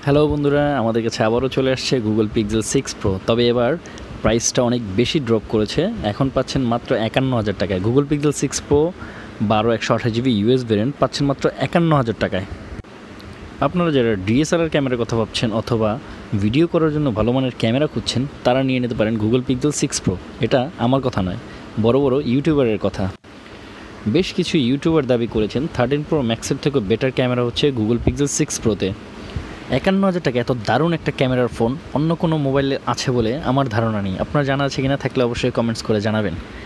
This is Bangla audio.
হ্যালো বন্ধুরা, আমাদের কাছে আবারও চলে আসছে গুগল পিক্সেল 6 প্রো। তবে এবার প্রাইসটা অনেক বেশি ড্রপ করেছে। এখন পাচ্ছেন মাত্র 51,000 টাকায়। Google Pixel 6 pro 12/128GB US variant পাচ্ছেন মাত্র 51,000 টাকায়। আপনারা যারা ডিএসএলআর ক্যামেরার কথা ভাবছেন অথবা ভিডিও করার জন্য ভালো মানের ক্যামেরা খুঁজছেন, তারা নিয়ে নিতে পারেন গুগল পিক্সেল 6 প্রো। এটা আমার কথা নয়, বড় বড় ইউটিউবারের কথা। বেশ কিছু ইউটিউবার দাবি করেছেন 13 প্রো ম্যাক্সের থেকে বেটার ক্যামেরা হচ্ছে গুগল পিক্সেল 6 প্রোতে। 51,000 টাকা এত দারুণ একটা ক্যামেরার ফোন অন্য কোনো মোবাইলে আছে বলে আমার ধারণা নেই। আপনার জানা আছে কিনা, থাকলে অবশ্যই কমেন্টস করে জানাবেন।